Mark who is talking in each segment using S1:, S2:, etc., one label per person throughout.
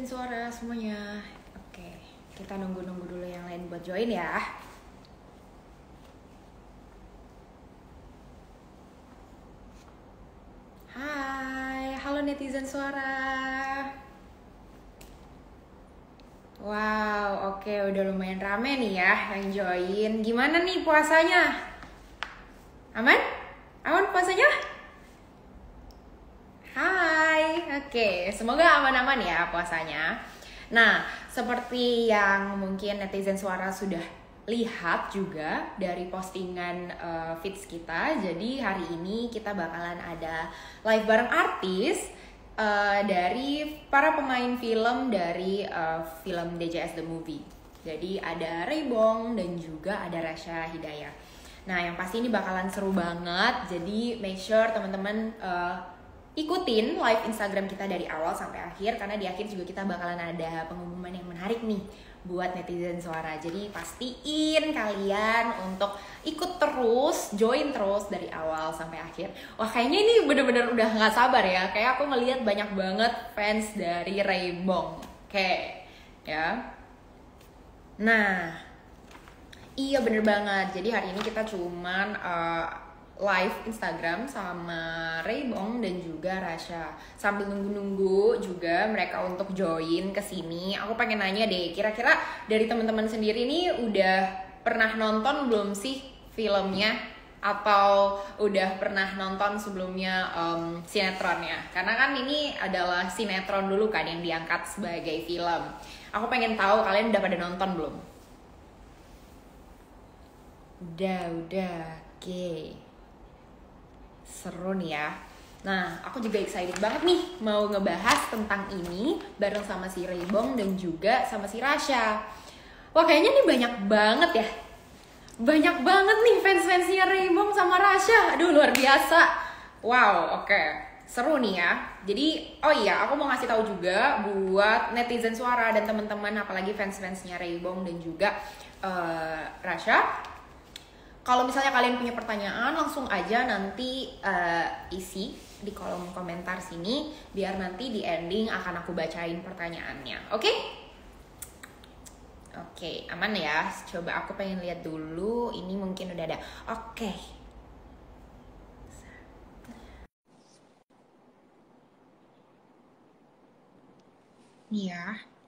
S1: netizen suara semuanya. Oke, kita nunggu-nunggu dulu yang lain buat join ya. Hai, halo netizen suara. Wow, oke, udah lumayan rame nih ya yang join. Gimana nih puasanya? Aman? Aman puasanya? Hai, oke, semoga aman-aman ya puasanya. Nah, seperti yang mungkin netizen suara sudah lihat juga dari postingan feeds kita, jadi hari ini kita bakalan ada live bareng artis dari para pemain film dari film DJS The Movie. Jadi ada Ray Bong dan juga ada Rasya Hidayah. Nah, yang pasti ini bakalan seru banget. Jadi make sure teman-teman ikutin live Instagram kita dari awal sampai akhir, karena di akhir juga kita bakalan ada pengumuman yang menarik nih buat netizen suara. Jadi pastiin kalian untuk ikut terus, join terus dari awal sampai akhir. Wah, kayaknya ini bener-bener udah gak sabar ya. Kayak aku ngelihat banyak banget fans dari Ray Bong. Oke, ya. Nah, iya bener banget. Jadi hari ini kita cuman live Instagram sama Ray Bong dan juga Rasya. Sambil nunggu-nunggu juga mereka untuk join ke sini. Aku pengen nanya deh, kira-kira dari teman-teman sendiri nih udah pernah nonton belum sih filmnya? Atau udah pernah nonton sebelumnya sinetronnya? Karena kan ini adalah sinetron dulu kan yang diangkat sebagai film. Aku pengen tahu kalian udah pada nonton belum? Udah, oke. Seru nih ya. Nah, aku juga excited banget nih mau ngebahas tentang ini bareng sama si Ray Bong dan juga sama si Rasya. Wah, kayaknya nih banyak banget ya. Banyak banget nih fans-fansnya Ray Bong sama Rasya. Aduh, luar biasa. Wow, oke. Seru nih ya. Jadi, oh iya, aku mau ngasih tahu juga buat netizen suara dan teman-teman, apalagi fans-fansnya Ray Bong dan juga Rasya. Kalau misalnya kalian punya pertanyaan, langsung aja nanti isi di kolom komentar sini, biar nanti di ending akan aku bacain pertanyaannya. Oke? Oke, aman ya. Coba aku pengen lihat dulu. Ini mungkin udah ada. Oke. Nih ya.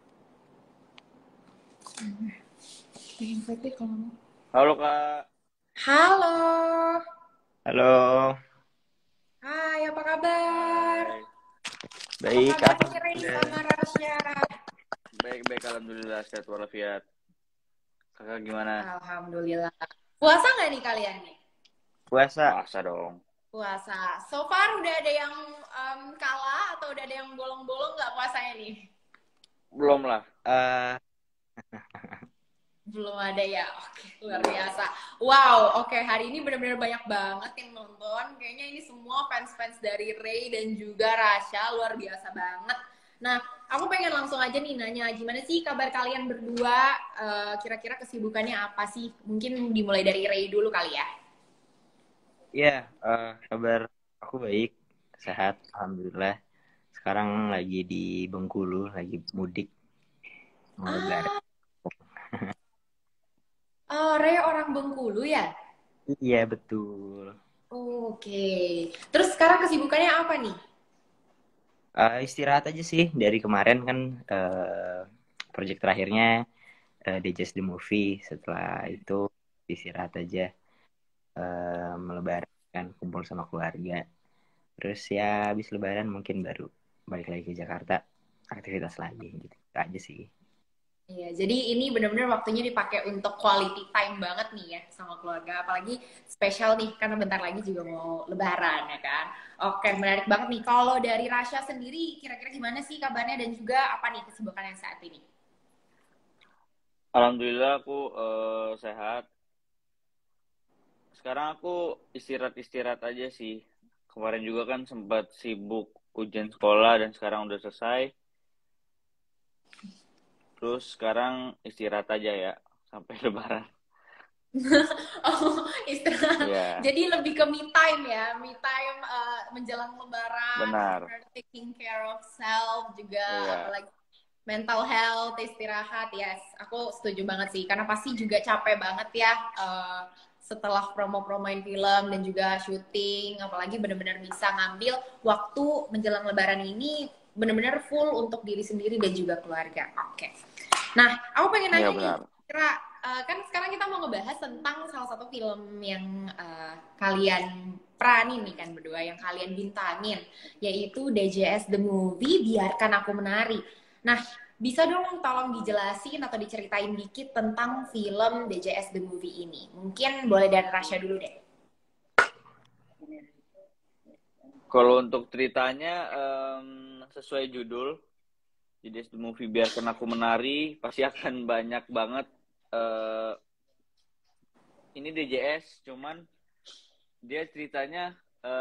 S2: Halo Kak.
S1: Halo.
S2: Halo.
S1: Hai, apa kabar?
S2: Hai.
S1: Apa
S2: Baik,
S1: kabarnya Ray
S2: alhamdulillah.
S1: sama Rasya?
S2: Baik, alhamdulillah sehat walafiat. Kakak gimana?
S1: Alhamdulillah. Puasa nggak nih kalian nih?
S2: Puasa dong.
S1: Puasa. So far udah ada yang kalah atau udah ada yang bolong-bolong nggak puasanya nih?
S2: Belum lah.
S1: Belum ada ya. Oke, luar biasa. Wow, oke, hari ini benar-benar banyak banget yang nonton. Kayaknya ini semua fans-fans dari Ray dan juga Rasya, luar biasa banget. Nah, aku pengen langsung aja nih nanya, gimana sih kabar kalian berdua? Kira-kira kesibukannya apa sih? Mungkin dimulai dari Ray dulu kali ya.
S3: Iya, kabar aku baik, sehat, alhamdulillah. Sekarang lagi di Bengkulu, lagi mudik, mau lebaran.
S1: Ah, Ray orang Bengkulu ya?
S3: Iya, betul.
S1: Oke. Terus sekarang kesibukannya apa nih?
S3: Istirahat aja sih, dari kemarin kan project terakhirnya DJS The Movie. Setelah itu istirahat aja, melebaran kan, kumpul sama keluarga. Terus ya habis lebaran mungkin baru balik lagi ke Jakarta, aktivitas lagi gitu aja sih.
S1: Iya, jadi ini benar-benar waktunya dipakai untuk quality time banget nih ya sama keluarga. Apalagi spesial nih, karena bentar lagi juga mau lebaran ya kan. Oke, menarik banget nih. Kalau dari Rasya sendiri, kira-kira gimana sih kabarnya dan juga apa nih kesibukannya saat ini?
S2: Alhamdulillah aku sehat. Sekarang aku istirahat aja sih. Kemarin juga kan sempat sibuk ujian sekolah dan sekarang udah selesai. Terus sekarang istirahat aja ya sampai lebaran.
S1: Oh, istirahat.
S2: Iya,
S1: Jadi lebih ke me time ya, me time menjelang lebaran,
S2: benar.
S1: benar-benar taking care of self juga,
S2: Iya.
S1: apalagi Mental health, istirahat, yes. Aku setuju banget sih, karena pasti juga capek banget ya setelah promo-promoin film dan juga syuting, apalagi benar-benar bisa ngambil waktu menjelang Lebaran ini benar-benar full untuk diri sendiri dan juga keluarga. Oke. Nah, aku pengen
S2: Iya
S1: nanya nih,
S2: benar.
S1: kira kan sekarang kita mau ngebahas tentang salah satu film yang kalian peranin nih kan berdua, yang kalian bintangin, yaitu DJS The Movie, Biarkan Aku Menari. Nah, bisa dong tolong dijelasin atau diceritain dikit tentang film DJS The Movie ini. Mungkin boleh dari Rasya dulu deh.
S2: Kalau untuk ceritanya sesuai judul, jadi The Movie Biarkan Aku Menari, pasti akan banyak banget. Ini DJS, cuman dia ceritanya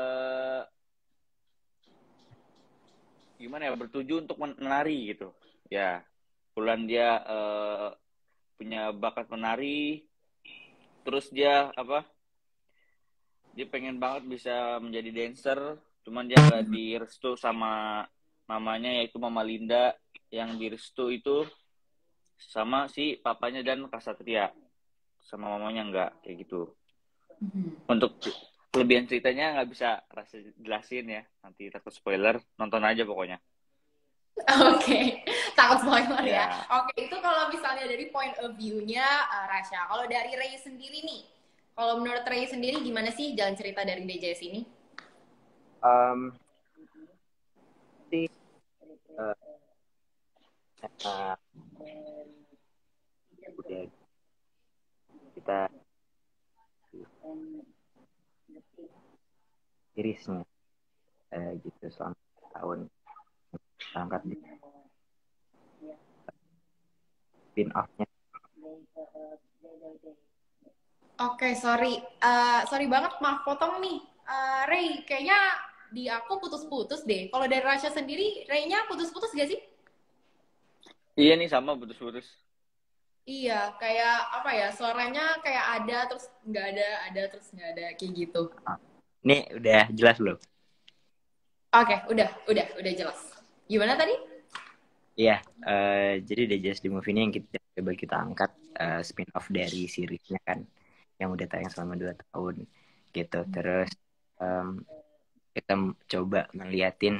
S2: gimana ya, bertuju untuk menari gitu. Ya, kebetulan dia punya bakat menari, terus dia dia pengen banget bisa menjadi dancer, cuman dia nggak direstu sama mamanya, yaitu Mama Linda. Yang direstu itu sama si papanya dan Kak Satria, sama mamanya nggak, kayak gitu. Untuk kelebihan ceritanya nggak bisa jelasin ya, nanti takut spoiler, nonton aja pokoknya.
S1: Oke, takut spoiler ya.
S2: Ya,
S1: Oke, itu kalau misalnya dari point of view-nya Rasya. Kalau dari Ray sendiri nih, kalau menurut Ray sendiri gimana sih jalan cerita dari DJS ini?
S3: Sih karena udah kita irisnya gitu selama tahun angkat di spin off-nya.
S1: Oke, sorry. Sorry banget, maaf potong nih. Ray, kayaknya di aku putus-putus deh. Kalau dari Rasya sendiri, Ray-nya putus-putus gak sih?
S2: iya nih sama putus-putus.
S1: Iya, kayak apa ya, suaranya kayak ada, terus nggak ada terus nggak ada, kayak gitu.
S3: Ini udah jelas belum?
S1: Oke, udah jelas. Gimana tadi?
S3: Iya, jadi DJS The Movie ini yang coba kita angkat spin off dari seriesnya kan, yang udah tayang selama 2 tahun gitu. Terus kita coba ngeliatin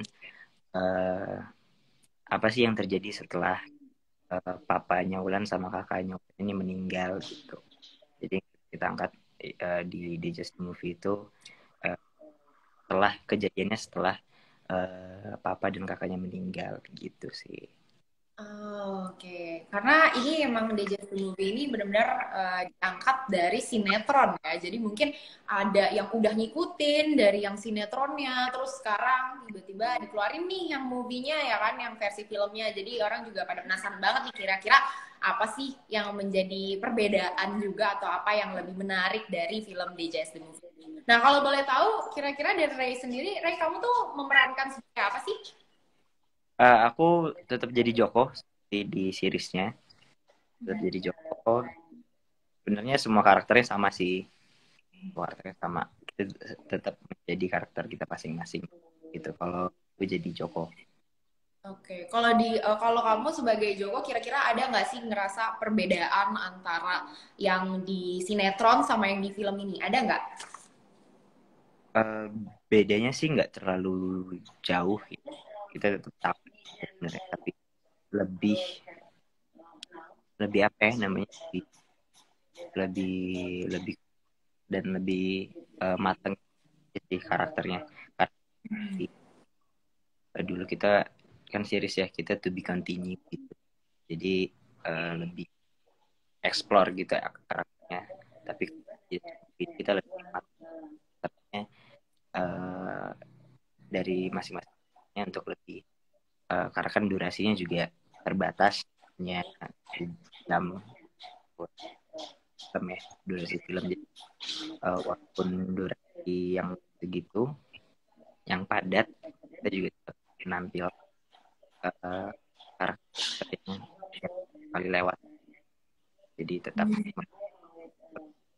S3: apa sih yang terjadi setelah papanya Wulan sama kakaknya Wulan ini meninggal gitu. Jadi kita angkat di DJS The Movie itu setelah kejadiannya setelah papa dan kakaknya meninggal gitu sih.
S1: Oke. Karena ini emang Deja Movie ini benar-benar diangkat dari sinetron ya. Jadi mungkin ada yang udah ngikutin dari yang sinetronnya, terus sekarang tiba-tiba dikeluarin nih yang movie-nya ya kan, yang versi filmnya. Jadi orang juga pada penasaran banget nih kira-kira apa sih yang menjadi perbedaan juga atau apa yang lebih menarik dari film Deja The Movie. Nah, kalau boleh tahu kira-kira dari Ray sendiri, Ray kamu tuh memerankan sebagai apa sih?
S3: Aku tetap jadi Joko di seriesnya, tetap jadi Joko. Sebenarnya semua karakternya sama sih, karakternya sama. Kita tetap menjadi karakter kita masing-masing gitu. Kalau gue jadi Joko.
S1: Oke, kalau kamu sebagai Joko kira-kira ada nggak sih ngerasa perbedaan antara yang di sinetron sama yang di film ini? Ada nggak?
S3: Bedanya sih nggak terlalu jauh gitu. Kita tetap tahu sebenarnya, tapi lebih lebih apa ya namanya, lebih lebih dan lebih matang jadi karakternya. Karena dulu kita kan series ya, kita to be continue gitu. Jadi lebih explore gitu ya karakternya. Tapi kita lebih matangnya dari masing-masingnya untuk lebih karena kan durasinya juga terbatas, hanya jam film ya, durasi film. Jadi walaupun durasi yang segitu, yang padat, kita juga menampil karakter yang kali lewat. Jadi tetap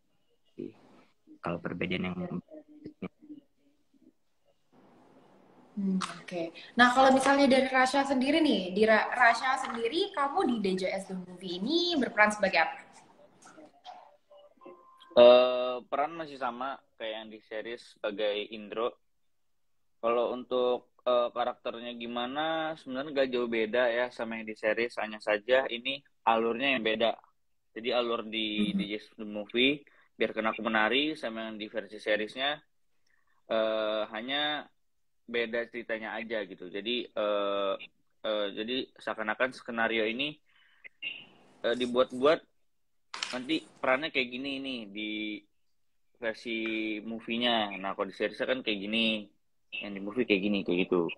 S3: kalau perbedaan yang
S1: Oke. Nah, kalau misalnya dari Rasya sendiri nih, Rasya sendiri, kamu di DJS The Movie ini berperan sebagai apa?
S2: Peran masih sama kayak yang di series sebagai Indro. Kalau untuk karakternya gimana, sebenarnya gak jauh beda ya sama yang di series. Hanya saja ini alurnya yang beda. Jadi alur di DJS The Movie, biar kena aku menari, sama yang di versi seriesnya hanya beda ceritanya aja gitu. Jadi seakan-akan skenario ini dibuat-buat nanti perannya kayak gini nih di versi movie-nya. Nah, kalau di series kan kayak gini, yang di movie kayak gini, kayak gitu.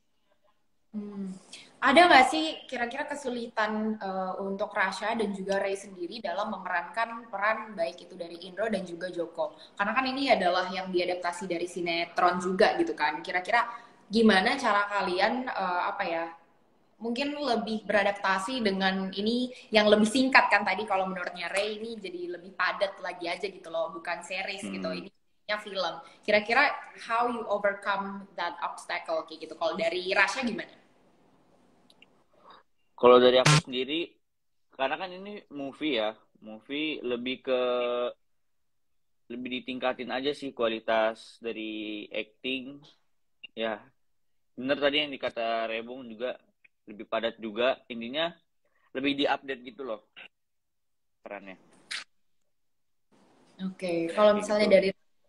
S1: Ada nggak sih kira-kira kesulitan untuk Rasya dan juga Ray sendiri dalam memerankan peran baik itu dari Indro dan juga Joko? Karena kan ini adalah yang diadaptasi dari sinetron juga gitu kan. Kira-kira gimana cara kalian apa ya? Mungkin lebih beradaptasi dengan ini yang lebih singkat kan tadi kalau menurutnya Ray ini jadi lebih padat lagi aja gitu loh, bukan series gitu. Ini film. Kira-kira how you overcome that obstacle kayak gitu. Kalau dari Rasya gimana?
S2: Kalau dari aku sendiri, karena kan ini movie ya, movie lebih ditingkatin aja sih kualitas dari acting. Ya, bener tadi yang dikata Rebung juga lebih padat juga. Intinya lebih diupdate gitu loh perannya.
S1: Oke, kalau misalnya
S2: Gitu.
S1: dari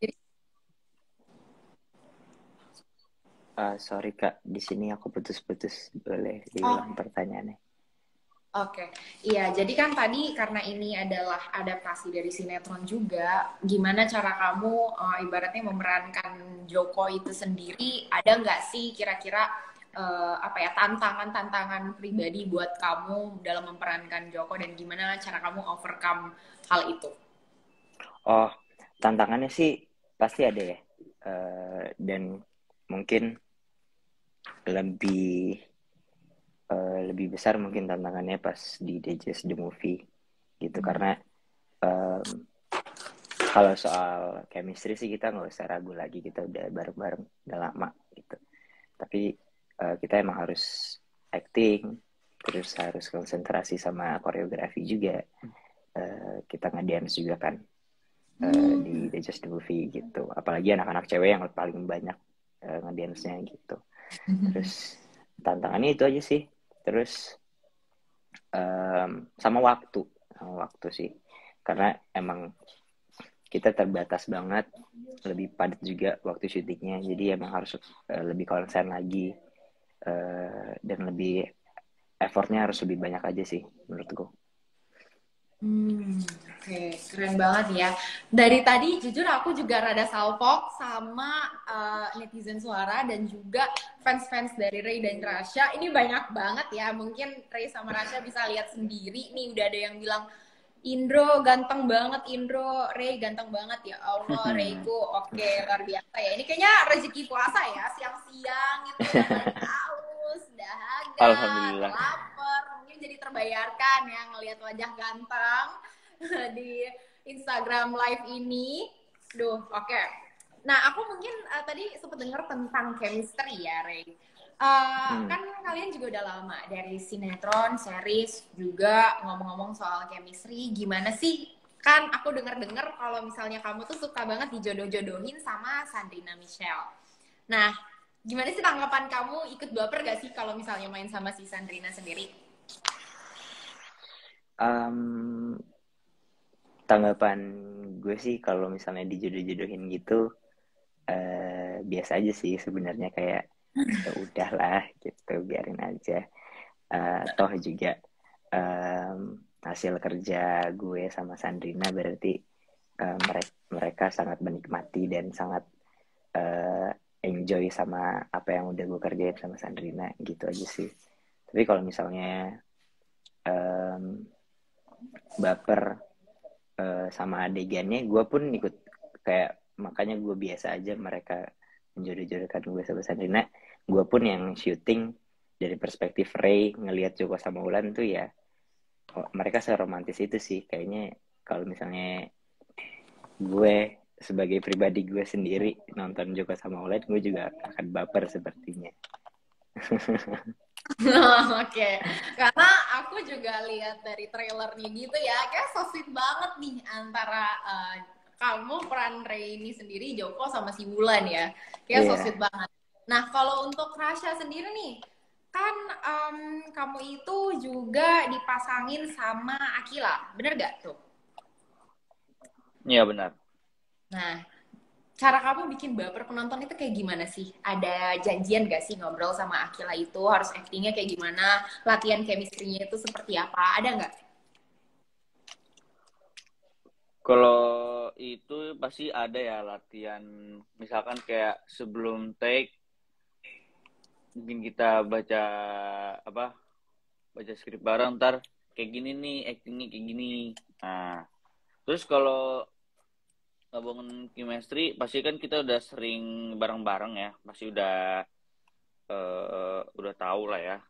S3: Sorry Kak, di sini aku putus-putus. Boleh
S1: oh,
S3: diulang pertanyaannya?
S1: oke. Iya, jadi kan tadi karena ini adalah adaptasi dari sinetron juga, gimana cara kamu ibaratnya memerankan Joko itu sendiri? Ada nggak sih kira-kira apa ya tantangan-tantangan pribadi buat kamu dalam memerankan Joko dan gimana cara kamu overcome hal itu?
S3: Oh, tantangannya sih pasti ada ya. Dan mungkin lebih lebih besar mungkin tantangannya pas di Digest the Movie gitu, karena kalau soal chemistry sih kita nggak usah ragu lagi, kita udah bareng-bareng udah lama gitu. Tapi kita emang harus acting, terus harus konsentrasi sama koreografi juga. Kita nge-dance juga kan di Digest the Movie gitu. Apalagi anak-anak cewek yang paling banyak nge-dance-nya gitu. Terus tantangannya itu aja sih. Terus sama waktu sih, karena emang kita terbatas banget, lebih padat juga waktu syutingnya, jadi emang harus lebih konsen lagi, dan lebih effortnya harus lebih banyak aja sih menurutku.
S1: Oke, keren banget ya. Dari tadi jujur aku juga rada salpok sama netizen suara dan juga fans-fans dari Ray dan Rasya. Ini banyak banget ya. Mungkin Ray sama Rasya bisa lihat sendiri nih udah ada yang bilang Indro ganteng banget, Indro, Ray ganteng banget ya Allah, Rayku oke luar biasa ya. Ini kayaknya rezeki puasa ya, siang-siang gitu udah paling haus, dahaga,
S2: Alhamdulillah.
S1: lapar, mungkin jadi terbayarkan ya ngelihat wajah ganteng di Instagram live ini. Duh, oke. Nah, aku mungkin tadi sempat dengar tentang chemistry ya, Ray. Kan kalian juga udah lama dari sinetron, series juga ngomong-ngomong soal chemistry. Gimana sih? Kan aku dengar-dengar kalau misalnya kamu tuh suka banget dijodoh-jodohin sama Sandrina Michelle. Nah, gimana sih tanggapan kamu? Ikut baper gak sih kalau misalnya main sama si Sandrina sendiri?
S3: Tanggapan gue sih kalau misalnya dijodoh-jodohin gitu biasa aja sih sebenarnya, kayak ya udahlah gitu, biarin aja. Toh juga hasil kerja gue sama Sandrina berarti mereka sangat menikmati dan sangat enjoy sama apa yang udah gue kerjain sama Sandrina, gitu aja sih. Tapi kalau misalnya baper sama adegannya, gue pun ikut kayak, makanya gue biasa aja mereka menjodoh-jodohkan gue sama Sandrina. Gue pun yang syuting dari perspektif Ray ngelihat Joko sama Ulan tuh ya, mereka seromantis itu sih kayaknya. Kalau misalnya gue sebagai pribadi gue sendiri nonton Joko sama Ulen, gue juga akan baper sepertinya.
S1: Oke, karena aku juga lihat dari trailernya gitu ya, kayak so sweet banget nih antara kamu peran Rey ini sendiri, Joko sama si Wulan ya, kayak so
S3: Iya.
S1: sweet banget. Nah kalau untuk Rasya sendiri nih, kan kamu itu juga dipasangin sama Akila, bener gak tuh?
S2: Iya benar.
S1: Nah, cara kamu bikin baper penonton itu kayak gimana sih? Ada janjian gak sih ngobrol sama Akila itu? Harus actingnya kayak gimana? Latihan chemistry-nya itu seperti apa? Ada nggak?
S2: Kalau itu pasti ada ya latihan, misalkan kayak sebelum take mungkin kita baca baca skrip bareng, ntar kayak gini nih actingnya kayak gini. Nah terus kalau ngomongin chemistry pasti kan kita udah sering bareng-bareng ya, pasti udah tahu lah ya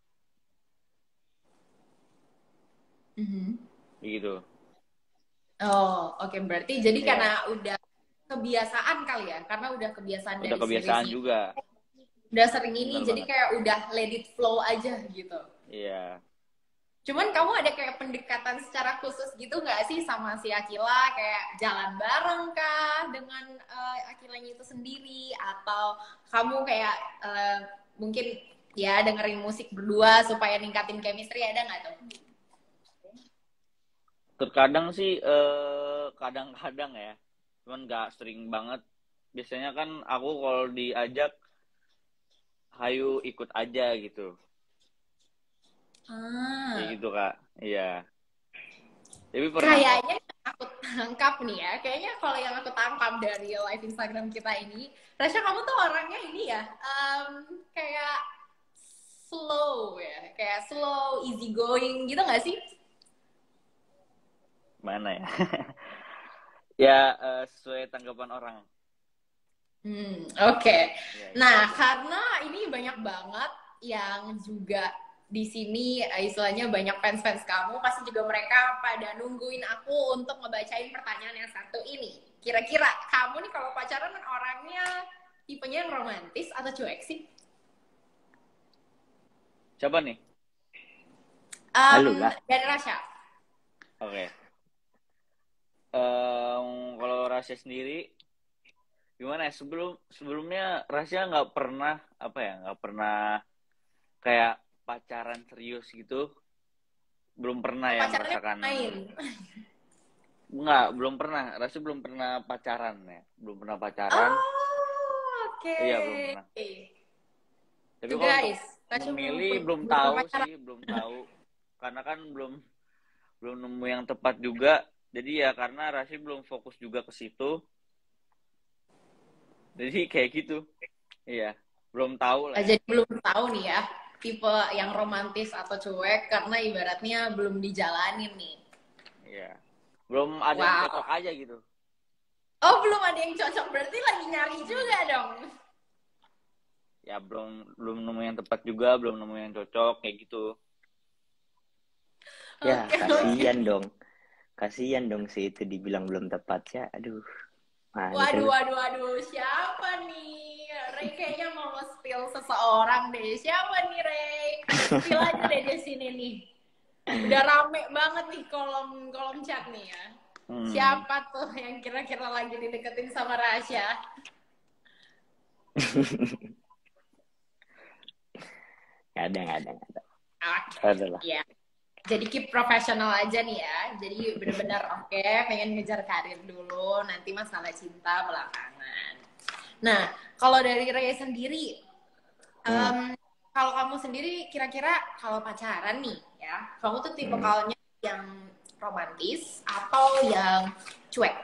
S2: gitu.
S1: Oh, oke. Berarti jadi
S2: Iya,
S1: karena udah kebiasaan kali ya? Karena udah kebiasaan
S2: udah
S1: dari
S2: kebiasaan
S1: seriesnya.
S2: juga.
S1: Udah sering
S2: Bener
S1: ini, jadi
S2: banget.
S1: kayak udah let it flow aja gitu.
S2: Iya.
S1: Cuman kamu ada kayak pendekatan secara khusus gitu nggak sih sama si Akila? Kayak jalan bareng kah dengan Akilanya itu sendiri? Atau kamu kayak mungkin ya dengerin musik berdua supaya ningkatin chemistry, ada nggak tuh?
S2: Terkadang sih kadang-kadang ya, cuman nggak sering banget. Biasanya kan aku kalau diajak, hayu ikut aja gitu. Kayak
S1: Ah,
S2: gitu Kak. Iya. Tapi pernah kok.
S1: kayaknya yang aku tangkap nih ya, kayaknya kalau yang aku tangkap dari live Instagram kita ini, Rasya kamu tuh orangnya ini ya, kayak slow ya, kayak slow, easy going gitu nggak sih?
S2: Mana ya? Ya sesuai tanggapan orang.
S1: Oke.
S2: Ya,
S1: Nah,
S2: gitu.
S1: karena ini banyak banget yang juga di sini istilahnya banyak fans-fans kamu, pasti juga mereka pada nungguin aku untuk ngebacain pertanyaan yang satu ini. Kira-kira kamu nih kalau pacaran orangnya tipenya yang romantis atau cuek sih?
S2: Siapa nih?
S3: Halo lah.
S1: Dari Rasya.
S2: Oke. Kalau Rasya sendiri gimana ya? Sebelumnya Rasya nggak pernah kayak pacaran serius gitu. Belum pernah ya
S1: Pacarannya
S2: merasakan.
S1: main.
S2: Enggak, belum pernah. Rasya belum pernah pacaran ya. Belum pernah pacaran.
S1: Oh, oke.
S2: Iya, belum pernah. Tapi
S1: Tuh
S2: kalau untuk
S1: guys, Rasya
S2: memilih belum
S1: belum pernah
S2: tahu
S1: pacaran.
S2: sih, belum tahu. Karena kan belum belum nemu yang tepat juga. Jadi ya karena Rasya belum fokus juga ke situ. Jadi kayak gitu. Iya, belum tahu lah ya.
S1: Jadi belum tahu nih ya tipe yang romantis atau cuek karena ibaratnya belum dijalanin nih.
S2: Iya. Belum ada yang cocok
S1: Wow.
S2: aja gitu.
S1: Oh, belum ada yang cocok, berarti lagi nyari juga dong.
S2: Ya belum belum nemu yang tepat juga, belum nemu yang cocok kayak gitu.
S3: Ya,
S1: Oke, oke.
S3: kasihan dong. Kasihan dong sih itu dibilang belum tepat ya. Aduh, mana
S1: Waduh,
S3: terus.
S1: waduh, waduh. Siapa nih? Ray kayaknya mau nge-spill seseorang deh. Siapa nih, Ray? Spill aja deh di sini nih. Udah rame banget nih kolom kolom chat nih ya.
S2: Hmm.
S1: Siapa tuh yang kira-kira lagi dideketin sama Rasya?
S3: Nggak ada.
S1: Oke,
S3: Adalah.
S1: ya. Jadi keep profesional aja nih ya. Jadi bener-bener oke, pengen ngejar karir dulu, nanti masalah cinta belakangan. Nah, kalau dari Ray sendiri, kalau kamu sendiri kira-kira kalau pacaran nih ya, kamu tuh tipe kalanya yang romantis atau yang cuek?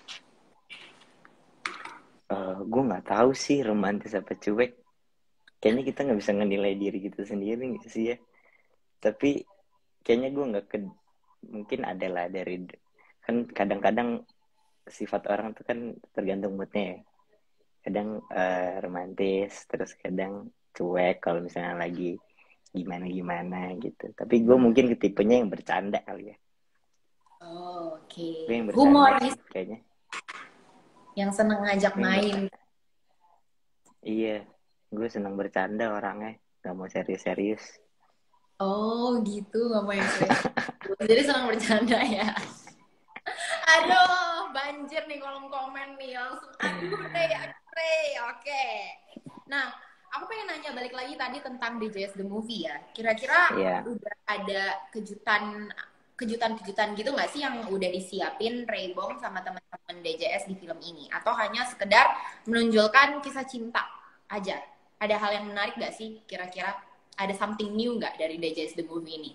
S3: Gue nggak tahu sih romantis apa cuek. Kayaknya kita nggak bisa menilai diri kita sendiri gitu sih ya. Tapi kayaknya gue nggak mungkin ada lah dari, kan kadang-kadang sifat orang tuh kan tergantung moodnya ya. Kadang romantis, terus kadang cuek kalau misalnya lagi gimana gitu. Tapi gue mungkin ketipenya yang bercanda kali ya.
S1: Oh, oke.
S3: Gue yang bercanda
S1: Humoris.
S3: sih kayaknya.
S1: Yang seneng ngajak
S3: Gue nggak,
S1: main.
S3: iya, gue senang bercanda orangnya, nggak mau serius-serius.
S1: Oh gitu, nggak mau yang serius. Jadi senang bercanda ya. Aduh, banjir nih kolom komen nih. Langsung aduh Rey. Oke. Nah, aku pengen nanya balik lagi tadi tentang DJS The Movie ya. Kira-kira
S3: Iya,
S1: udah ada kejutan-kejutan gitu nggak sih yang udah disiapin Raybong sama teman-teman DJS di film ini? Atau hanya sekedar menonjolkan kisah cinta aja? Ada hal yang menarik nggak sih kira-kira? Ada something new nggak dari DJS The Movie ini?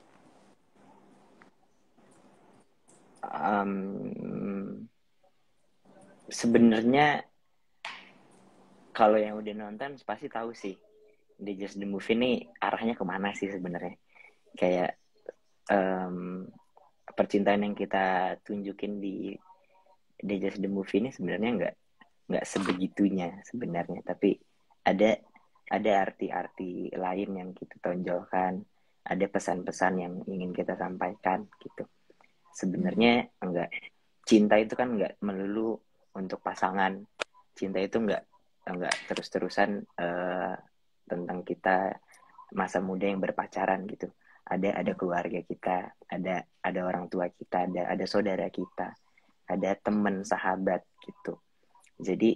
S3: sebenarnya kalau yang udah nonton pasti tahu sih, The Just the Movie ini arahnya kemana sih sebenarnya. Kayak em, percintaan yang kita tunjukin di The Just the Movie ini sebenarnya nggak sebegitunya sebenarnya, tapi ada ada arti-arti lain yang kita tonjolkan, ada pesan-pesan yang ingin kita sampaikan gitu. Sebenarnya enggak, cinta itu kan enggak melulu untuk pasangan. Cinta itu enggak terus-terusan tentang kita masa muda yang berpacaran gitu. Ada keluarga kita, ada orang tua kita, ada saudara kita, ada teman sahabat gitu. Jadi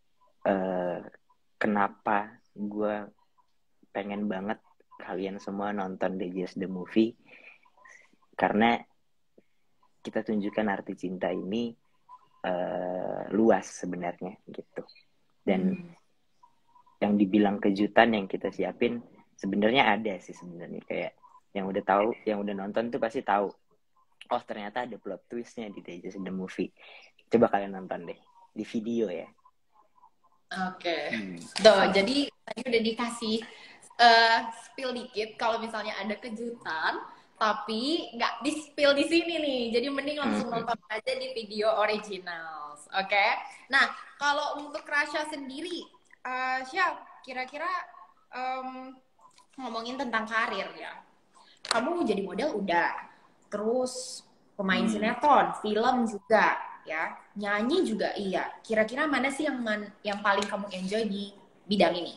S3: kenapa gue pengen banget kalian semua nonton The Just the Movie, karena kita tunjukkan arti cinta ini luas sebenarnya gitu. Dan yang dibilang kejutan yang kita siapin sebenarnya ada sih sebenarnya, kayak yang udah tahu, yang udah nonton tuh pasti tahu. Oh ternyata ada plot twistnya di The Just the Movie. Coba kalian nonton deh di video ya.
S1: Oke. Tuh, jadi tadi udah dikasih spill dikit kalau misalnya ada kejutan, tapi nggak di-spill di sini nih. Jadi mending langsung nonton aja di video originals. Oke. Nah, kalau untuk Rasya sendiri, Syah, kira-kira ngomongin tentang karir ya. Kamu jadi model udah, terus pemain sinetron, film juga, ya, nyanyi juga iya. Kira-kira mana sih yang paling kamu enjoy di bidang ini?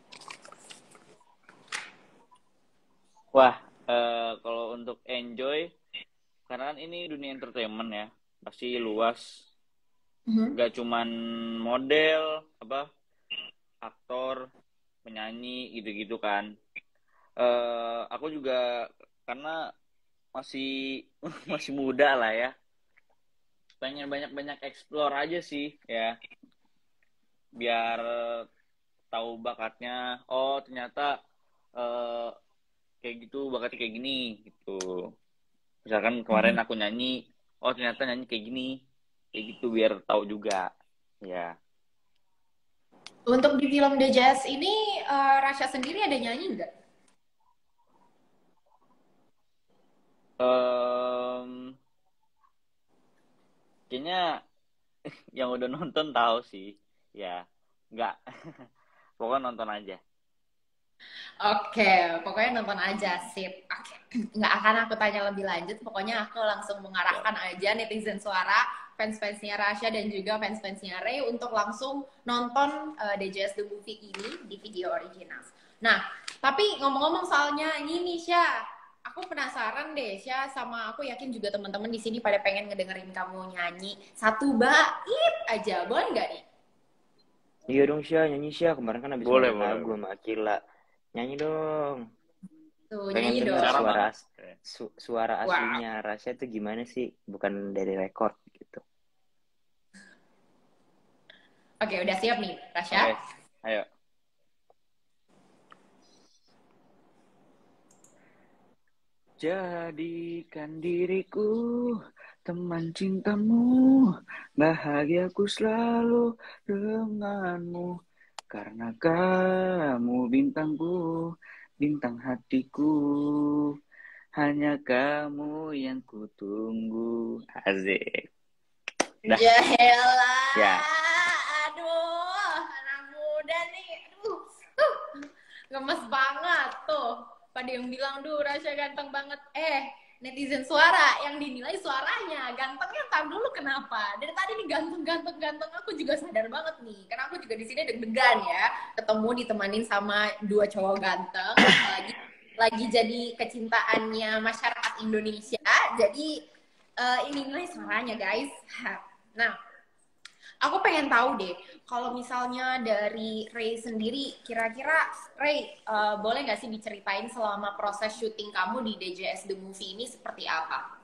S2: Wah, kalau untuk enjoy, karena kan ini dunia entertainment ya, pasti luas. Gak cuman model, aktor, penyanyi, gitu-gitu kan. Aku juga karena masih masih muda lah ya, pengen banyak-banyak explore aja sih ya, biar tahu bakatnya. Oh ternyata kayak gitu, bakatnya kayak gini gitu. Misalkan kemarin aku nyanyi, oh ternyata nyanyi kayak gini, kayak gitu, biar tahu juga ya.
S1: Untuk di film The Jazz ini, Rasya sendiri ada nyanyi nggak?
S2: Kayaknya yang udah nonton tahu sih ya, nggak. Pokoknya nonton aja.
S1: Oke, pokoknya nonton aja, sip. Oke, nggak akan aku tanya lebih lanjut. Pokoknya aku langsung mengarahkan aja netizen suara, fans-fansnya Rasya dan juga fans-fansnya Ray untuk langsung nonton DJS The Movie ini di video original. Nah, tapi ngomong-ngomong soalnya ini nih Syah, aku penasaran deh Syah, sama aku yakin juga teman-teman di sini pada pengen ngedengerin kamu nyanyi satu bait aja, boleh nggak nih?
S3: Iya dong Syah, nyanyi Syah. Kemarin kan habis
S2: Boleh,
S3: nonton
S2: boleh,
S3: lagu
S2: boleh.
S3: sama Akila. Nyanyi dong.
S1: Tuh,
S3: Pengen
S1: nyanyi
S3: denger
S1: dong.
S2: Cara
S3: suara
S2: mana?
S3: suara
S1: Wah.
S3: aslinya Rasya tuh gimana sih? Bukan dari rekor gitu.
S1: Oke, udah siap nih, Rasya?
S2: Oke, ayo. Jadikan diriku teman cintamu, bahagiaku selalu denganmu, karena kamu bintangku, bintang hatiku, hanya kamu yang kutunggu. Asik. Dah.
S1: Yaelah.
S2: Ya.
S1: Aduh, anak muda nih. Aduh. Gemes banget tuh. Pada yang bilang, duh Rasya ganteng banget. netizen suara yang dinilai suaranya. Gantengnya entar dulu kenapa? Dari tadi nih ganteng aku juga sadar banget nih. Karena aku juga di sini deg-degan ya, ketemu ditemanin sama dua cowok ganteng, lagi jadi kecintaannya masyarakat Indonesia. Jadi ini nilai suaranya guys. Nah, aku pengen tahu deh, kalau misalnya dari Ray sendiri, kira-kira Ray boleh nggak sih diceritain selama proses syuting kamu di DJS The Movie ini seperti apa?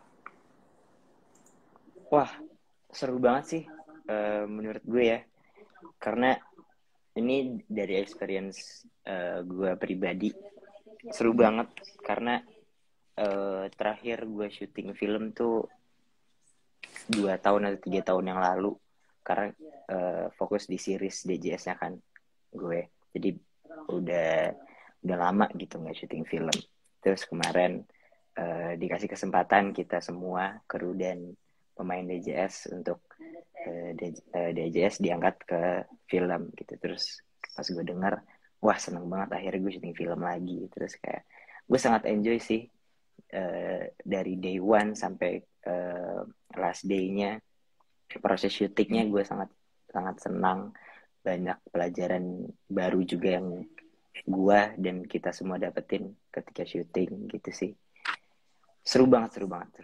S3: Wah, seru banget sih menurut gue ya. Karena ini dari experience gue pribadi, seru banget. Karena terakhir gue syuting film tuh 2 tahun atau 3 tahun yang lalu. Karena fokus di series DJS-nya kan gue. Jadi udah lama gitu nggak syuting film. Terus kemarin dikasih kesempatan kita semua kru dan pemain DJS untuk DJS diangkat ke film gitu. Terus pas gue denger, wah seneng banget akhirnya gue syuting film lagi. Terus kayak gue sangat enjoy sih dari day one sampai last day-nya. Proses syutingnya gue sangat senang. Banyak pelajaran baru juga yang gue dan kita semua dapetin ketika syuting gitu sih. Seru banget.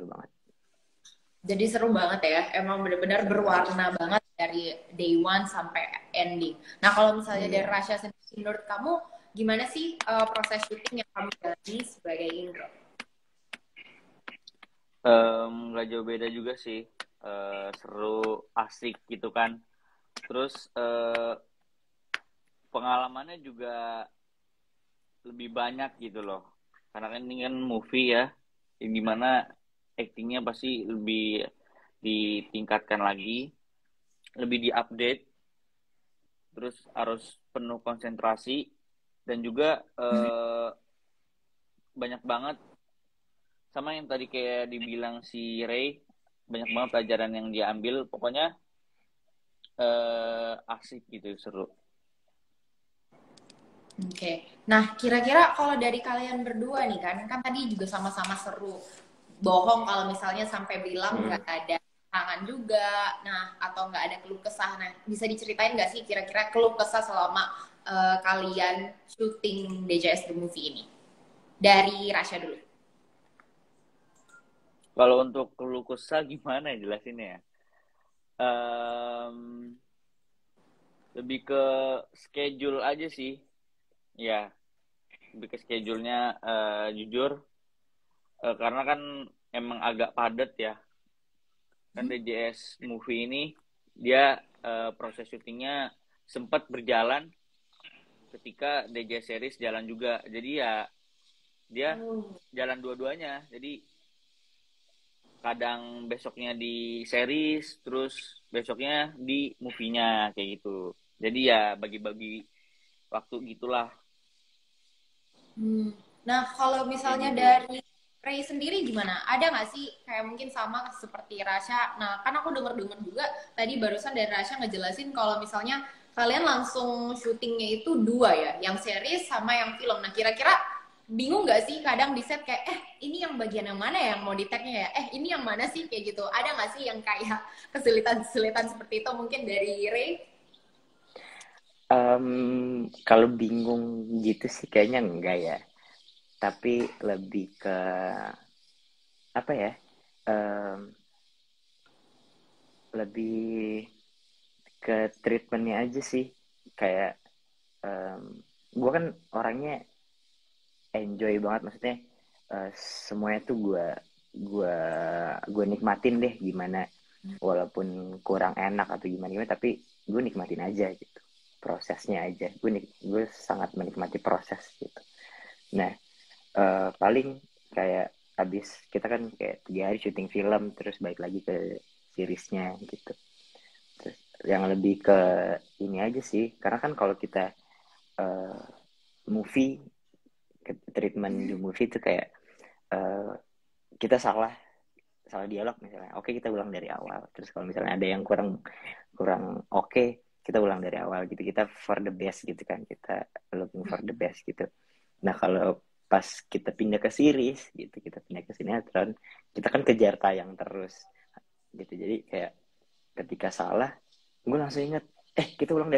S1: Jadi seru banget ya, emang benar-benar berwarna banget dari day one sampai ending. Nah kalau misalnya dari Rasya sendiri, menurut kamu gimana sih proses syuting yang kamu jalani sebagai Indro?
S2: Nggak jauh beda juga sih. Seru, asik gitu kan. Terus pengalamannya juga lebih banyak gitu loh. Karena kan ini kan movie ya, yang dimana actingnya pasti lebih ditingkatkan lagi, lebih diupdate, terus harus penuh konsentrasi, dan juga banyak banget, sama yang tadi kayak dibilang si Ray, banyak banget pelajaran yang dia ambil, pokoknya asik gitu, seru.
S1: Oke. Nah, kira-kira kalau dari kalian berdua nih kan tadi juga sama-sama seru. Bohong kalau misalnya sampai bilang nggak ada tangan juga, nah atau nggak ada keluh kesah. Nah, bisa diceritain nggak sih kira-kira keluh kesah selama kalian syuting DJS The Movie ini? Dari Rasya dulu.
S2: Kalau untuk keluh kesah gimana ya jelasinnya ya? Lebih ke schedule aja sih. Ya, lebih ke schedule-nya jujur. Karena kan emang agak padat ya. Kan DJS Movie ini dia proses syutingnya sempat berjalan ketika DJS Series jalan juga. Jadi ya dia jalan dua-duanya. Jadi kadang besoknya di series, terus besoknya di movie-nya kayak gitu. Jadi ya bagi-bagi waktu gitulah.
S1: Nah, kalau misalnya dari Ray sendiri gimana? Ada nggak sih kayak mungkin sama seperti Rasya? Nah, kan aku denger-denger juga tadi barusan dari Rasya ngejelasin kalau misalnya kalian langsung syutingnya itu dua ya, yang series sama yang film. Nah, kira-kira bingung nggak sih kadang di set kayak, ini yang bagian yang mana yang mau di-tag-nya ya? Ini yang mana sih kayak gitu? Ada nggak sih yang kayak kesulitan-kesulitan seperti itu mungkin dari Ray?
S3: Kalau bingung gitu sih kayaknya enggak ya. Tapi lebih ke apa ya? Lebih ke treatmentnya aja sih. Kayak gue kan orangnya enjoy banget, maksudnya semuanya tuh gue nikmatin deh, gimana walaupun kurang enak atau gimana tapi gue nikmatin aja gitu, prosesnya aja. Gue sangat menikmati proses gitu. Nah, paling kayak abis kita kan kayak 3 hari syuting film terus balik lagi ke seriesnya gitu. Terus yang lebih ke ini aja sih, karena kan kalau kita movie, treatment di movie itu kayak kita salah dialog misalnya, oke kita ulang dari awal. Terus kalau misalnya ada yang kurang oke, kita ulang dari awal gitu. Kita for the best gitu kan, kita looking for the best gitu. Nah, kalau pas kita pindah ke series gitu, kita pindah ke sinetron, kita kan kejar tayang terus gitu. Jadi kayak ketika salah, gue langsung inget, kita ulang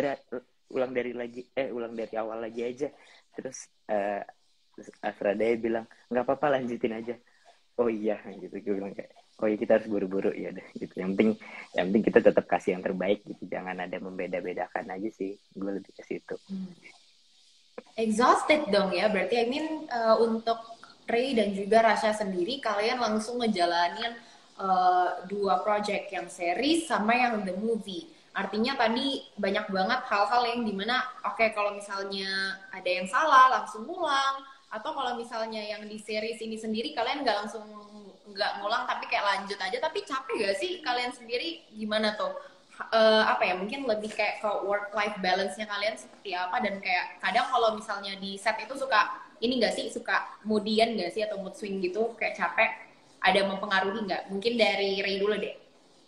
S3: dari awal lagi aja. Terus Afradaya bilang nggak apa-apa, lanjutin aja. Oh iya gitu, gue bilang kayak oh iya kita harus buru-buru ya deh gitu. Yang penting kita tetap kasih yang terbaik gitu, jangan ada membeda-bedakan aja sih, gue lebih ke situ.
S1: Exhausted dong ya, berarti I mean untuk Ray dan juga Rasya sendiri kalian langsung ngejalanin dua project, yang series sama yang the movie. Artinya tadi banyak banget hal-hal yang dimana oke, kalau misalnya ada yang salah langsung ulang, atau kalau misalnya yang di series ini sendiri kalian nggak ngulang tapi kayak lanjut aja. Tapi capek gak sih kalian sendiri, gimana tuh? Apa ya, mungkin lebih kayak ke work life balance-nya kalian seperti apa, dan kayak kadang kalau misalnya di set itu suka ini gak sih, suka moodian gak sih atau mood swing gitu, kayak capek, ada mempengaruhi nggak? Mungkin dari Ray dulu deh.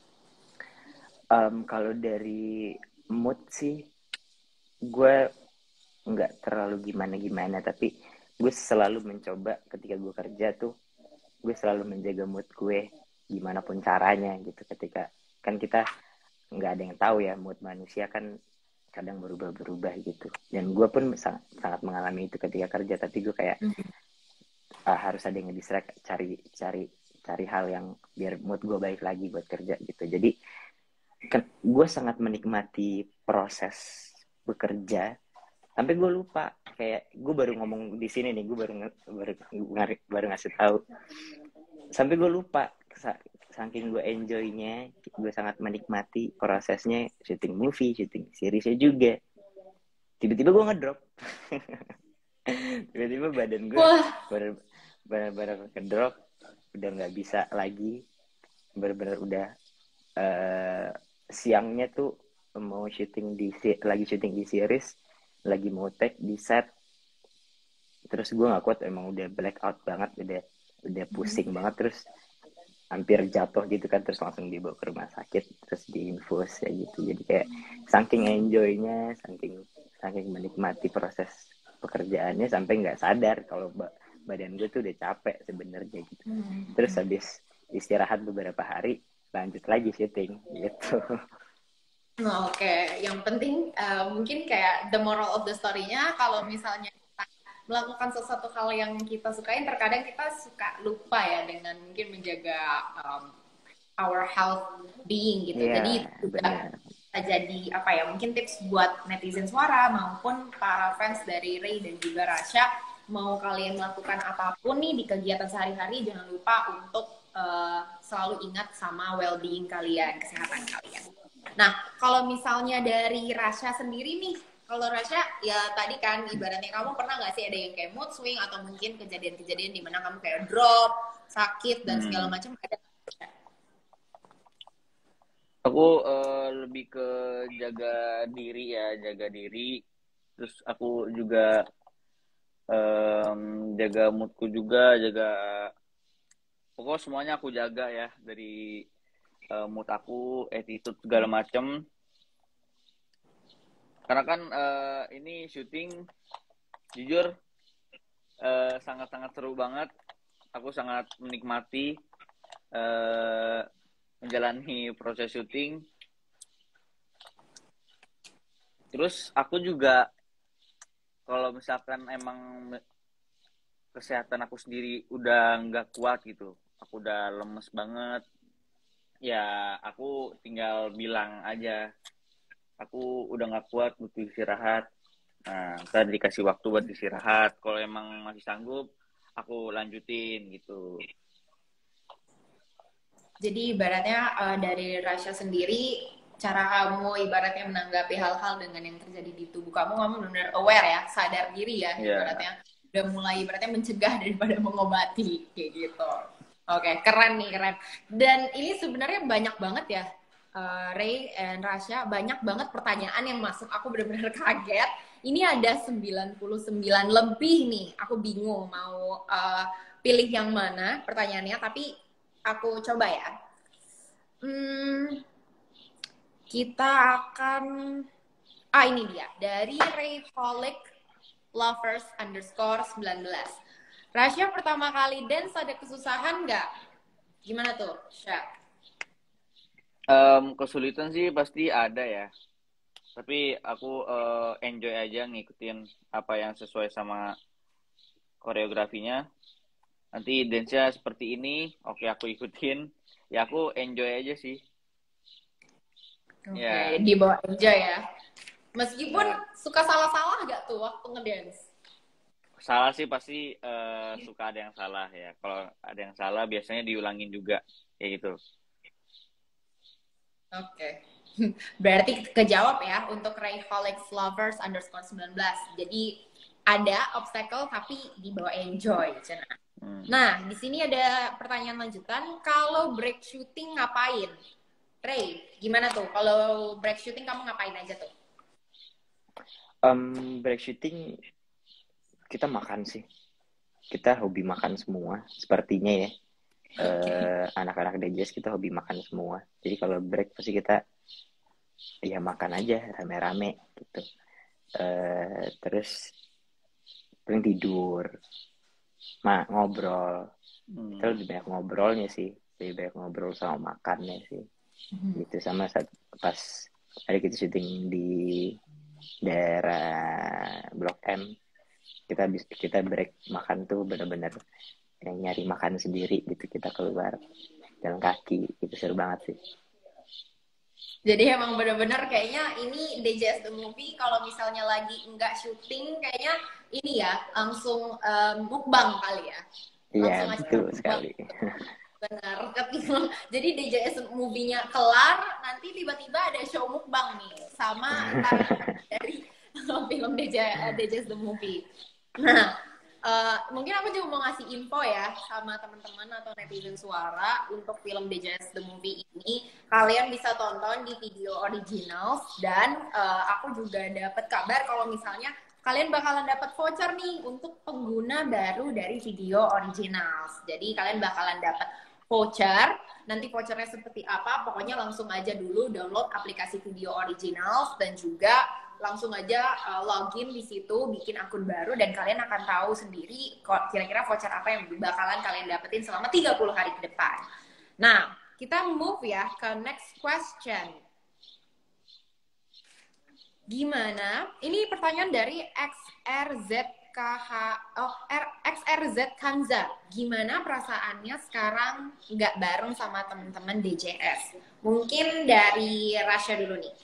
S3: Kalau dari mood sih, gue nggak terlalu gimana-gimana, tapi gue selalu mencoba ketika gue kerja tuh, gue selalu menjaga mood gue gimana pun caranya gitu. Ketika kan kita nggak ada yang tahu ya, mood manusia kan kadang berubah-berubah gitu. Dan gue pun sangat mengalami itu ketika kerja, tapi gue kayak harus ada yang distract, cari hal yang biar mood gue baik lagi buat kerja gitu. Jadi kan gue sangat menikmati proses bekerja sampai gue lupa, kayak gue baru ngomong di sini nih, gue baru ngasih tahu, sampai gue lupa, saking gue enjoynya, gue sangat menikmati prosesnya syuting movie, syuting seriesnya juga. Tiba-tiba gue ngedrop. Tiba-tiba badan gue benar-benar ngedrop, udah nggak bisa lagi, benar-benar udah siangnya tuh mau lagi syuting di series, lagi mau take di set, terus gue nggak kuat, emang udah blackout banget, udah pusing banget, terus hampir jatuh gitu kan, terus langsung dibawa ke rumah sakit, terus diinfus ya gitu. Jadi kayak saking enjoynya, saking menikmati proses pekerjaannya, sampai nggak sadar kalau badan gue tuh udah capek sebenarnya gitu. Terus habis istirahat beberapa hari, lanjut lagi syuting gitu.
S1: Oke, yang penting mungkin kayak the moral of the story-nya, kalau misalnya kita melakukan sesuatu hal yang kita sukain, terkadang kita suka lupa ya dengan mungkin menjaga our health being gitu.
S3: Yeah,
S1: jadi itu juga jadi apa ya, mungkin tips buat netizen Suara maupun para fans dari Ray dan juga Rasya, mau kalian melakukan apapun nih di kegiatan sehari-hari, jangan lupa untuk selalu ingat sama well-being kalian, kesehatan kalian. Nah, kalau misalnya dari Rasya sendiri nih, kalau Rasya ya tadi kan ibaratnya kamu pernah nggak sih ada yang kayak mood swing atau mungkin kejadian-kejadian di mana kamu kayak drop, sakit dan segala macam, ada?
S2: Aku lebih ke jaga diri. Terus aku juga jaga moodku juga, pokoknya semuanya aku jaga ya, dari mood aku, attitude segala macem. Karena kan ini syuting jujur sangat-sangat seru banget. Aku sangat menikmati menjalani proses syuting. Terus aku juga kalau misalkan emang kesehatan aku sendiri udah nggak kuat gitu, aku udah lemes banget, ya aku tinggal bilang aja, aku udah nggak kuat, butuh istirahat. Nah, ntar dikasih waktu buat istirahat. Kalau emang masih sanggup, aku lanjutin gitu.
S1: Jadi ibaratnya dari Rasya sendiri, cara kamu ibaratnya menanggapi hal-hal dengan yang terjadi di tubuh kamu benar-benar aware ya, sadar diri ya, ibaratnya udah mulai ibaratnya mencegah daripada mengobati kayak gitu. Oke, keren nih, keren. Dan ini sebenarnya banyak banget ya, Ray dan Rasya, banyak banget pertanyaan yang masuk. Aku benar-benar kaget. Ini ada 99 lebih nih. Aku bingung mau pilih yang mana pertanyaannya, tapi aku coba ya. Kita akan ini dia dari Rayholic Lovers _19. Rasya pertama kali dance ada kesusahan nggak? Gimana tuh, Syah?
S2: Kesulitan sih pasti ada ya. Tapi aku enjoy aja ngikutin apa yang sesuai sama koreografinya. Nanti dance-nya seperti ini, oke aku ikutin. Ya aku enjoy aja sih.
S1: Oke,
S2: Ya,
S1: dibawa enjoy ya. Meskipun
S2: ya.
S1: suka salah-salah nggak tuh waktu ngedance?
S2: Salah sih pasti suka ada yang salah ya. Kalau ada yang salah biasanya diulangin juga. Kayak gitu.
S1: Oke. Berarti kejawab ya untuk Rayholics Lovers _19. Jadi ada obstacle tapi dibawa enjoy. Cina. Nah, di sini ada pertanyaan lanjutan. Kalau break shooting ngapain? Ray, gimana tuh? Kalau break shooting kamu ngapain aja tuh?
S3: Break shooting kita makan sih. Kita hobi makan semua, sepertinya ya. Anak-anak DJS kita hobi makan semua. Jadi kalau break pasti kita ya makan aja rame-rame gitu. Terus paling tidur, ngobrol. Kita lebih banyak ngobrolnya sih, lebih banyak ngobrol sama makannya sih. Gitu sama saat pas ada kita syuting di daerah Blok M, kita break makan tuh bener-bener yang nyari makan sendiri gitu, kita keluar jalan kaki, itu seru banget sih.
S1: Jadi emang bener-bener kayaknya ini DJS The Movie kalau misalnya lagi enggak syuting kayaknya ini ya langsung mukbang kali ya.
S3: Iya,
S1: Langsung
S3: betul
S1: aja
S3: sekali.
S1: benar. Jadi DJS Movie-nya kelar, nanti tiba-tiba ada show mukbang nih sama dari film DJS The Movie. Nah, mungkin aku juga mau ngasih info ya sama teman-teman atau netizen suara untuk film DJS The Movie ini. Kalian bisa tonton di video originals dan aku juga dapat kabar kalau misalnya kalian bakalan dapat voucher nih untuk pengguna baru dari video originals. Jadi kalian bakalan dapat voucher. Nanti vouchernya seperti apa? Pokoknya langsung aja dulu download aplikasi video originals dan juga langsung aja login di situ, bikin akun baru dan kalian akan tahu sendiri kira-kira voucher apa yang bakalan kalian dapetin selama 30 hari ke depan. Nah, kita move ya ke next question. Gimana? Ini pertanyaan dari XRZ Kanza. Gimana perasaannya sekarang nggak bareng sama teman-teman DJS? Mungkin dari Rasya dulu nih.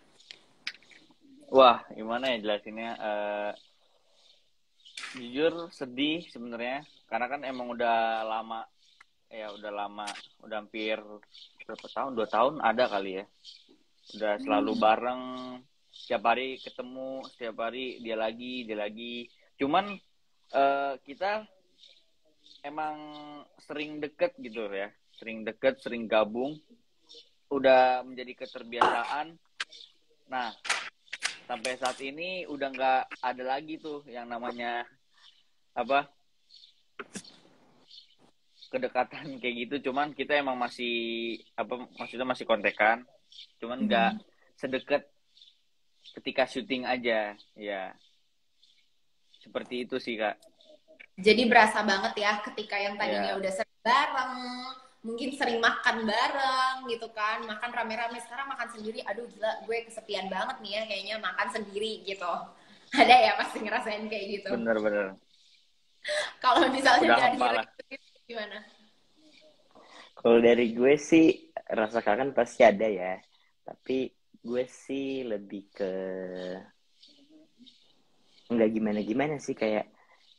S2: Wah, gimana ya jelasinnya? Jujur sedih sebenarnya, karena kan emang udah lama, udah hampir berapa tahun, 2 tahun ada kali ya. Udah selalu bareng, setiap hari ketemu, setiap hari dia lagi. Cuman kita emang sering deket gitu ya, sering gabung, udah menjadi keterbiasaan. Nah, sampai saat ini udah nggak ada lagi tuh yang namanya kedekatan kayak gitu. Cuman kita emang maksudnya masih kontekan, cuman nggak sedekat ketika syuting aja ya. Seperti itu sih, Kak.
S1: Jadi berasa banget ya ketika yang tadinya udah sering bareng, mungkin sering makan bareng gitu kan, makan rame-rame, sekarang makan sendiri, aduh gila gue kesepian banget nih ya kayaknya makan sendiri gitu. Ada ya pasti ngerasain kayak gitu.
S2: Bener.
S1: Kalau misalnya
S2: udah
S1: dari
S2: lah.
S1: Gimana?
S3: Kalau dari gue sih rasa kangen pasti ada ya, tapi gue sih lebih ke nggak gimana sih, kayak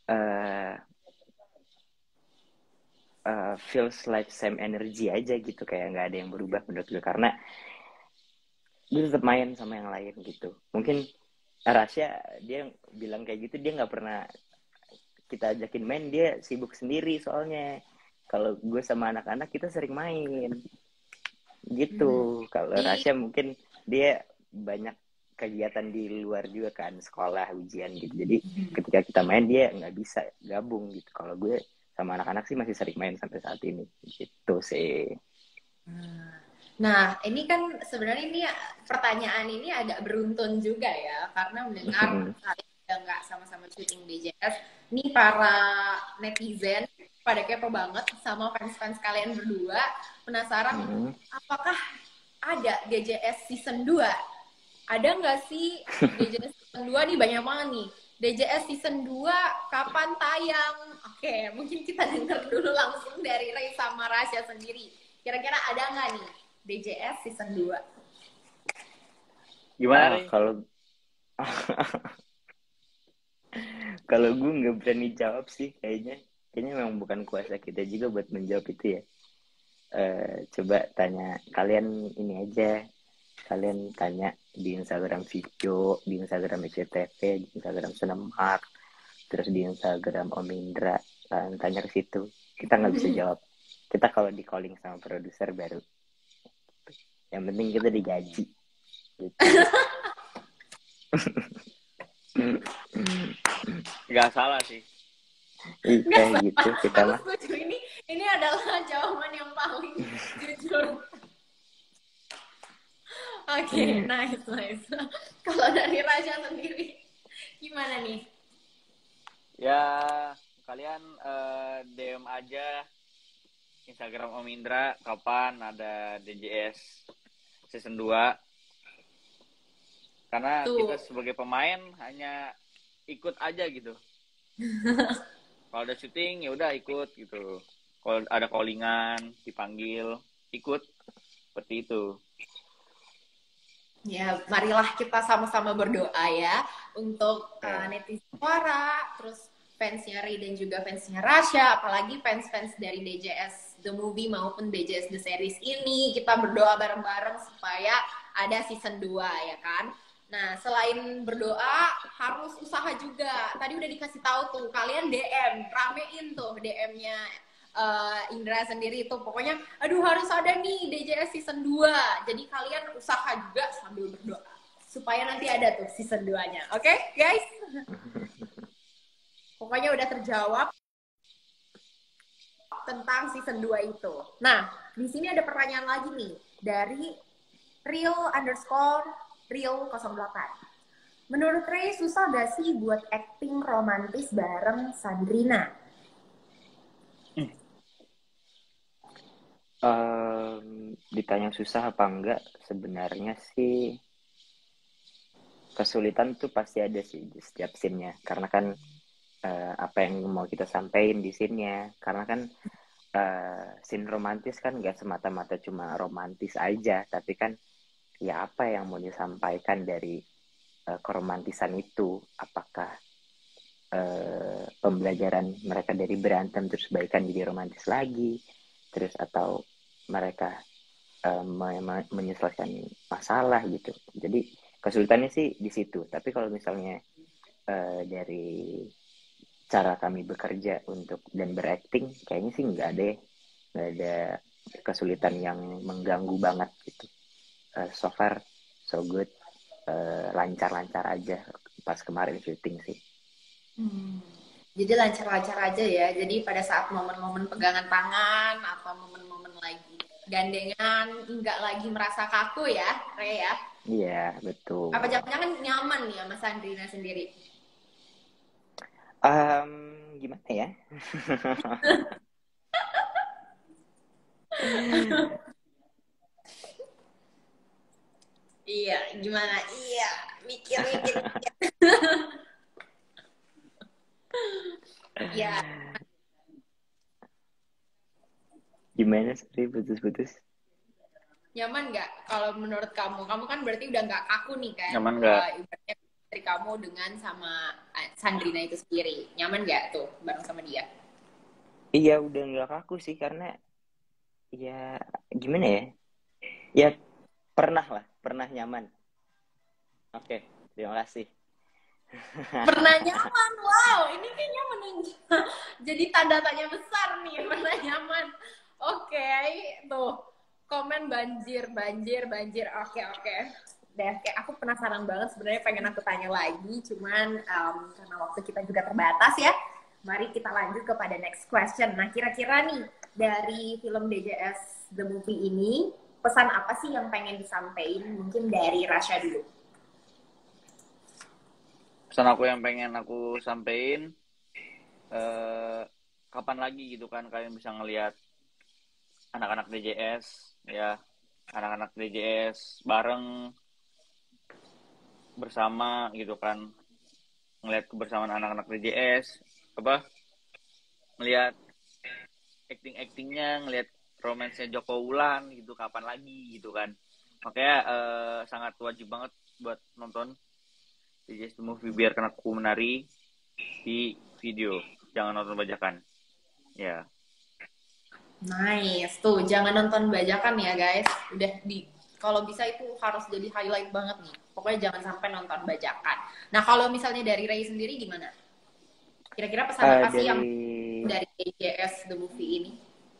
S3: feels like same energy aja gitu, kayak nggak ada yang berubah menurut gue, karena gue tetap main sama yang lain gitu. Mungkin Rasya dia bilang kayak gitu, dia nggak pernah kita ajakin main, dia sibuk sendiri soalnya. Kalau gue sama anak-anak kita sering main gitu. Kalau Rasya mungkin dia banyak kegiatan di luar juga kan, sekolah, ujian gitu. Jadi ketika kita main dia nggak bisa gabung gitu. Kalau gue sama anak-anak sih masih sering main sampai saat ini gitu sih.
S1: Nah, ini kan sebenarnya ini pertanyaan ini agak beruntun juga ya, karena mendengar udah nggak sama-sama syuting DJS. Nih para netizen pada kepo banget sama fans-fans kalian berdua. Penasaran apakah ada DJS season 2? Ada nggak sih DJS season 2 nih? Banyak banget nih. DJS season 2 kapan tayang? Oke, mungkin kita dengar dulu langsung dari Ray sama Rasya sendiri. Kira-kira ada nggak nih DJS season 2?
S2: Gimana nih?
S3: Kalau gue nggak berani jawab sih, kayaknya memang bukan kuasa kita juga buat menjawab itu ya. Coba tanya kalian ini aja, kalian tanya di Instagram Vico, di Instagram SCTV, di Instagram Senemar, terus di Instagram Om Indra, kalian tanya ke situ. Kita nggak bisa jawab. Kita kalau di calling sama produser baru. Yang penting kita digaji. Gitu.
S2: Nggak salah sih.
S3: Iya gitu kita mah.
S1: Ini adalah jawaban yang paling jujur. Oke, nice. Kalau dari Raja sendiri, gimana nih?
S2: Ya, kalian DM aja Instagram Om Indra kapan ada DJS season 2. Karena kita sebagai pemain hanya ikut aja gitu. Kalau ada syuting ya udah ikut gitu. Kalau ada callingan dipanggil ikut seperti itu.
S1: Ya, marilah kita sama-sama berdoa ya untuk netizen Suara, terus fansnya Ray dan juga fansnya Rasya, apalagi fans-fans dari DJS The Movie maupun DJS The Series ini, kita berdoa bareng-bareng supaya ada season 2 ya kan. Nah, selain berdoa, harus usaha juga. Tadi udah dikasih tahu tuh, kalian DM, ramein tuh DM-nya Indra sendiri itu. Pokoknya, aduh harus ada nih DJS season 2. Jadi kalian usaha juga sambil berdoa. Supaya nanti ada tuh season 2-nya. Oke, guys? Pokoknya udah terjawab tentang season 2 itu. Nah, di sini ada pertanyaan lagi nih. Dari real_real08. Menurut Ray, susah gak sih buat acting romantis bareng Sandrina?
S3: Ditanya susah apa enggak, sebenarnya sih kesulitan tuh pasti ada sih di setiap scene-nya. Karena kan apa yang mau kita sampaikan di scene-nya. Karena kan scene romantis kan nggak semata-mata cuma romantis aja, tapi kan ya apa yang mau disampaikan dari keromantisan itu. Apakah pembelajaran mereka dari berantem terus baikan jadi romantis lagi, terus atau mereka menyelesaikan masalah gitu. Jadi kesulitannya sih di situ. Tapi kalau misalnya dari cara kami bekerja untuk dan berakting, kayaknya sih nggak ada kesulitan yang mengganggu banget gitu. So far so good, lancar-lancar aja pas kemarin syuting sih.
S1: Jadi lancar-lancar aja ya. Jadi pada saat momen-momen pegangan tangan atau momen-momen lagi gandengan, nggak lagi merasa kaku ya, Ray ya?
S3: Iya, betul.
S1: Apa jangan-jangan nyaman nih sama Sandrina sendiri?
S3: Gimana ya?
S1: Iya, gimana? Iya, mikir. Iya.
S3: Gimana sih putus-putus?
S1: Nyaman nggak kalau menurut kamu? Kamu kan berarti udah nggak kaku nih kan?
S2: Nyaman nggak?
S1: Ibaratnya dari kamu dengan sama Sandrina itu sendiri. Nyaman nggak tuh bareng sama dia?
S3: Iya, udah nggak kaku sih karena ya gimana ya? Ya pernah nyaman. Oke, terima kasih.
S1: Pernah nyaman, wow, ini kayaknya menunjuk jadi tanda tanya besar nih, pernah nyaman. Oke, tuh komen banjir. Oke. Deh, kayak aku penasaran banget sebenarnya, pengen aku tanya lagi, cuman karena waktu kita juga terbatas ya. Mari kita lanjut kepada next question. Nah, kira-kira nih dari film DJS The Movie ini, pesan apa sih yang pengen disampaikan? Mungkin dari Rasya dulu.
S2: pesan aku yang pengen aku sampein, kapan lagi gitu kan kalian bisa ngelihat anak-anak DJS ya, anak-anak DJS bareng bersama gitu kan, ngelihat kebersamaan anak-anak DJS, apa, ngelihat acting-actingnya, ngelihat romansnya Joko Wulan gitu, kapan lagi gitu kan. Makanya sangat wajib banget buat nonton DJS The Movie Biarkan Aku Menari di video, jangan nonton bajakan ya.
S1: Nice, tuh jangan nonton bajakan ya guys. Udah kalau bisa itu harus jadi highlight banget nih. Pokoknya jangan sampai nonton bajakan. Nah kalau misalnya dari Ray sendiri gimana? Kira-kira pesan apa sih yang dari DJS The Movie ini?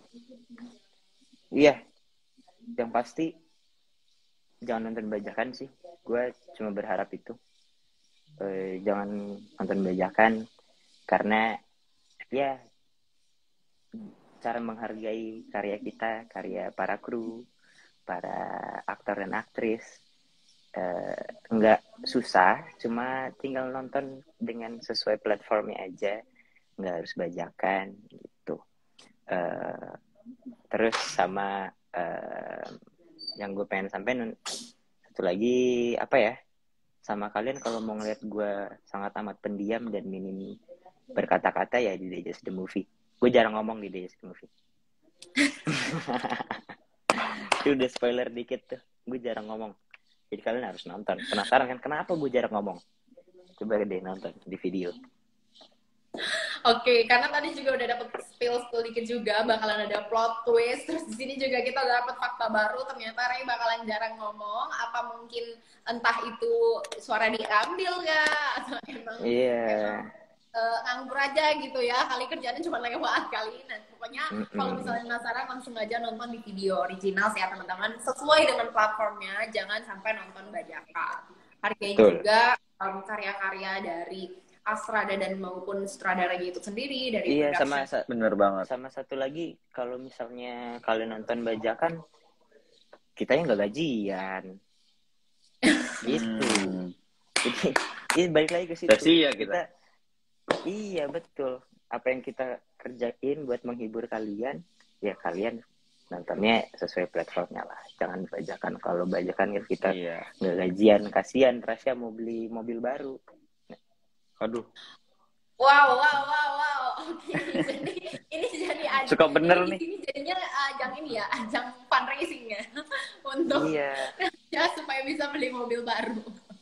S3: Iya, yang pasti jangan nonton bajakan sih. Gue cuma berharap itu. Jangan nonton bajakan karena ya cara menghargai karya kita, karya para kru, para aktor dan aktris nggak susah, cuma tinggal nonton dengan sesuai platformnya aja, nggak harus bajakan gitu. Terus sama yang gue pengen sampein satu lagi apa ya, sama kalian kalau mau ngeliat gue sangat amat pendiam dan minim berkata-kata ya di DJS The Movie. Gue jarang ngomong di DJS The Movie. Itu udah spoiler dikit tuh, gue jarang ngomong. Jadi kalian harus nonton. Penasaran kan kenapa gue jarang ngomong? Coba deh nonton di video.
S1: Oke, karena tadi juga udah dapet spill dikit juga, bakalan ada plot twist. Terus di sini juga kita udah dapet fakta baru, ternyata Ray bakalan jarang ngomong. Apa mungkin entah itu suara diambil nggak, atau emang nganggur aja gitu ya, kali kerjanya cuma lewat kali. Nah pokoknya kalau misalnya penasaran langsung aja nonton di video original ya teman-teman, sesuai dengan platformnya, jangan sampai nonton bajakan. Hargai juga karya-karya dari Astrada dan maupun sutradaranya itu sendiri dari production.
S2: Bener banget.
S3: Sama satu lagi, kalau misalnya kalian nonton bajakan, kita yang nggak gajian gitu. Jadi balik lagi ke situ.
S2: Sia kita.
S3: Iya betul. Apa yang kita kerjain buat menghibur kalian, ya kalian nontonnya sesuai platformnya lah. Jangan bajakan. Kalau bajakan ya kita nggak gajian, kasihan. Rasya mau beli mobil baru.
S2: Aduh.
S1: Wow. Oke, jadi ini jadi ajang.
S2: Suka bener nih.
S1: Ini jadinya ajang fundraising ya untuk ya supaya bisa beli mobil baru.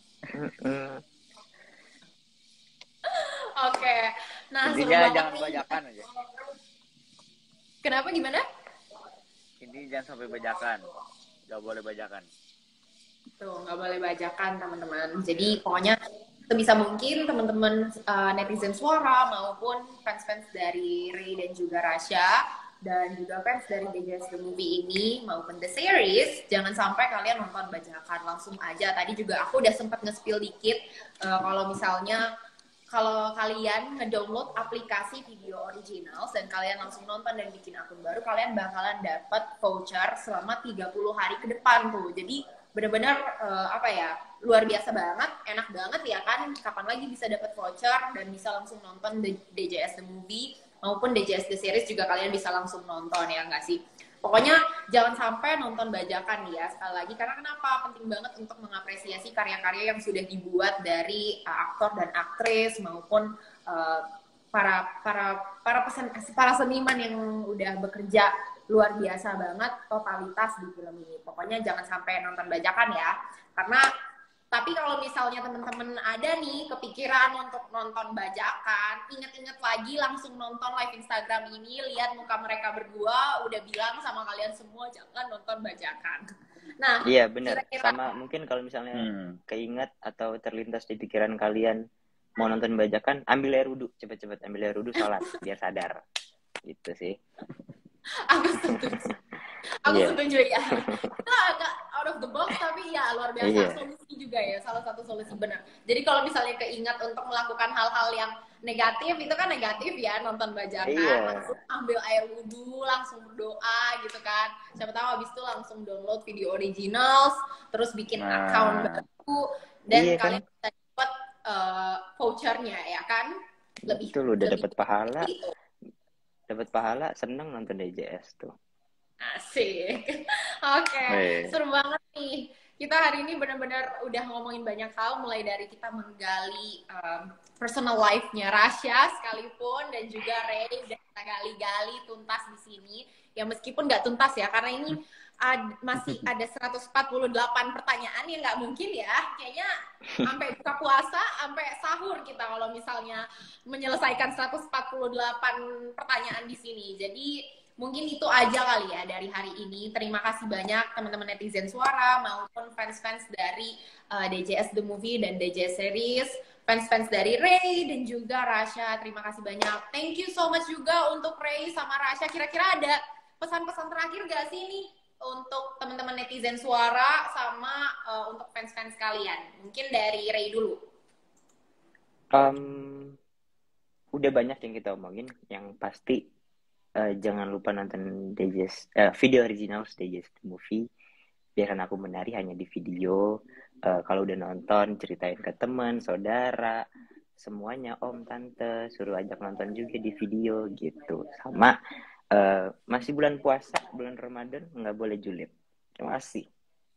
S1: Oke. Nah,
S2: intinya jangan bajakan aja.
S1: Kenapa gimana?
S2: Intinya jangan sampai bajakan. Gak boleh bajakan.
S1: Tuh, nggak boleh bajakan teman-teman. Jadi pokoknya sebisa mungkin teman-teman netizen Suara maupun fans-fans dari Ray dan juga Rasya dan juga fans dari DJS The Movie ini maupun The Series, jangan sampai kalian nonton bajakan, langsung aja. Tadi juga aku udah sempat nge-spill dikit kalau misalnya kalau kalian nge-download aplikasi video original dan kalian langsung nonton dan bikin akun baru, kalian bakalan dapat voucher selama 30 hari ke depan tuh. Jadi benar-benar luar biasa banget, enak banget ya kan, kapan lagi bisa dapat voucher dan bisa langsung nonton DJS The Movie maupun DJS The Series juga kalian bisa langsung nonton ya nggak sih? Pokoknya jangan sampai nonton bajakan ya, sekali lagi, karena kenapa? Penting banget untuk mengapresiasi karya-karya yang sudah dibuat dari aktor dan aktris maupun para seniman yang udah bekerja luar biasa banget totalitas di film ini. Pokoknya jangan sampai nonton bajakan ya. Karena tapi kalau misalnya teman-teman ada nih kepikiran untuk nonton bajakan, inget-inget lagi langsung nonton live Instagram ini, lihat muka mereka berdua, udah bilang sama kalian semua jangan nonton bajakan. Nah,
S3: iya benar. Sama mungkin kalau misalnya keinget atau terlintas di pikiran kalian mau nonton bajakan, ambil air wudhu, cepet-cepet ambil air wudhu, sholat biar sadar. Itu sih.
S1: Aku setuju ya. Itu agak out of the box tapi ya luar biasa solusi juga ya, salah satu solusi benar. Jadi kalau misalnya keingat untuk melakukan hal-hal yang negatif, itu kan negatif ya, nonton bajakan, langsung ambil air wudhu, langsung berdoa gitu kan. Siapa tahu habis itu langsung download video originals, terus bikin account baru dan kalian bisa dapat vouchernya ya kan, lebih
S3: Itu lu udah
S1: lebih
S3: dapat pahala,
S1: gitu.
S3: seneng nonton DJS tuh.
S1: Asik. Oke,
S3: Weh.
S1: seru banget nih. Kita hari ini benar-benar udah ngomongin banyak hal, mulai dari kita menggali personal life-nya Rasya sekalipun, dan juga Ray udah kita gali-gali tuntas di sini. Ya meskipun nggak tuntas ya, karena ini masih ada 148 pertanyaan yang nggak mungkin ya. Kayaknya sampai buka puasa, sampai sahur kita kalau misalnya menyelesaikan 148 pertanyaan di sini. Jadi mungkin itu aja kali ya dari hari ini. Terima kasih banyak teman-teman netizen Suara maupun fans-fans dari DJS The Movie dan DJS Series, fans-fans dari Ray dan juga Rasya. Terima kasih banyak. Thank you so much juga untuk Ray sama Rasya. Kira-kira ada pesan-pesan terakhir gak sih nih untuk teman-teman netizen Suara sama untuk fans-fans kalian? Mungkin dari Ray dulu.
S3: Udah banyak yang kita omongin, yang pasti jangan lupa nonton video original DJS The Movie. Biarkan Aku Menari hanya di video. Kalau udah nonton, ceritain ke teman, saudara, semuanya, om, tante, suruh ajak nonton juga di video gitu. Sama masih bulan puasa, bulan Ramadan, nggak boleh julid. Terima kasih.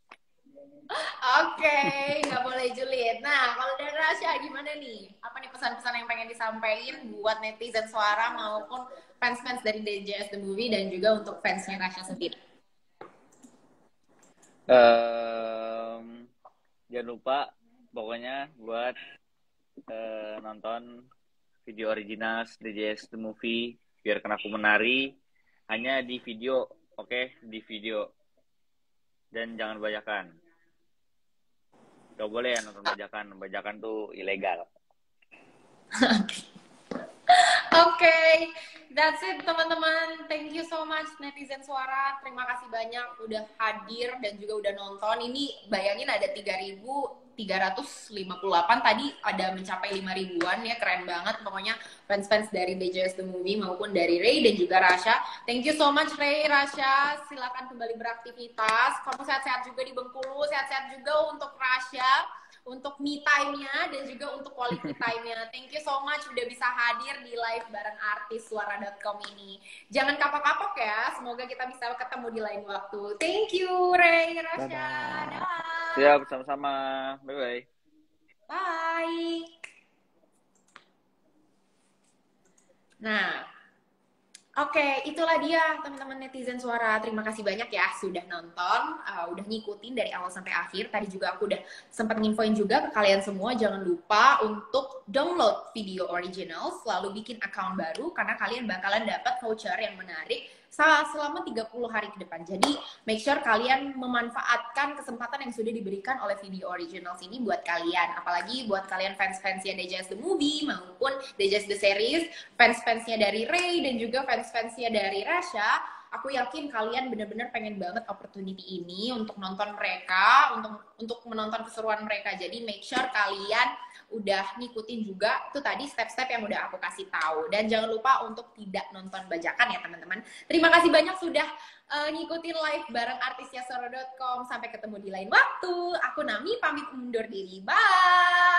S1: Oke, nggak boleh julid. Nah, kalau dari Rasya gimana nih? Apa nih pesan-pesan yang pengen disampaikan buat netizen Suara maupun fans-fans dari DJS The Movie dan juga untuk fansnya Rasya sendiri?
S2: Jangan lupa pokoknya buat nonton video original DJS The Movie, Biarkan Aku Menari hanya di video, oke? Di video. Dan jangan bajakan. Gak boleh ya nonton bajakan. Bajakan tuh ilegal.
S1: Oke, that's it teman-teman. Thank you so much netizen Suara. Terima kasih banyak udah hadir dan juga udah nonton. Ini bayangin ada 3.358, tadi ada mencapai 5.000-an ya, keren banget. Pokoknya fans-fans dari DJS The Movie maupun dari Ray dan juga Rasya. Thank you so much Ray, Rasya. Silakan kembali beraktivitas. Kamu sehat-sehat juga di Bengkulu, sehat-sehat juga untuk Rasya, untuk me time-nya dan juga untuk quality time-nya. Thank you so much udah bisa hadir di live bareng artis suara.com ini. Jangan kapok-kapok ya, semoga kita bisa ketemu di lain waktu. Thank you Ray, Rasya. Dah.
S2: Siap, sama-sama. Bye-bye.
S1: Bye. Nah, oke, itulah dia teman-teman netizen Suara. Terima kasih banyak ya sudah nonton, udah ngikutin dari awal sampai akhir. Tadi juga aku udah sempat nginfoin juga ke kalian semua, jangan lupa untuk download video original, lalu bikin account baru karena kalian bakalan dapat voucher yang menarik selama 30 hari ke depan. Jadi make sure kalian memanfaatkan kesempatan yang sudah diberikan oleh video originals ini buat kalian. Apalagi buat kalian fans-fansnya DJS The Movie maupun DJS The Series, fans-fansnya dari Ray dan juga fans-fansnya dari Rasya. Aku yakin kalian benar-benar pengen banget opportunity ini untuk nonton mereka, untuk menonton keseruan mereka. Jadi make sure kalian udah ngikutin juga tuh tadi step-step yang udah aku kasih tahu. Dan jangan lupa untuk tidak nonton bajakan ya teman-teman. Terima kasih banyak sudah ngikutin live bareng artisnya Soro.com. Sampai ketemu di lain waktu. Aku Nami pamit undur diri. Bye!